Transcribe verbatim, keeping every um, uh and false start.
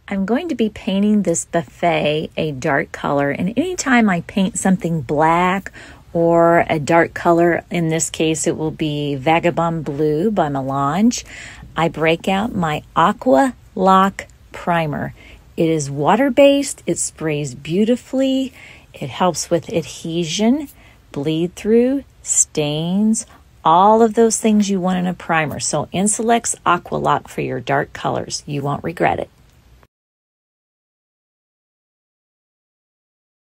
I'm going to be painting this buffet a dark color, and anytime I paint something black or a dark color, in this case it will be Vagabond Blue by Melange, I break out my Aqua Lock Primer. It is water-based, it sprays beautifully, it helps with adhesion, bleed through, stains, all of those things you want in a primer. So Insulex Aqua Lock for your dark colors. You won't regret it.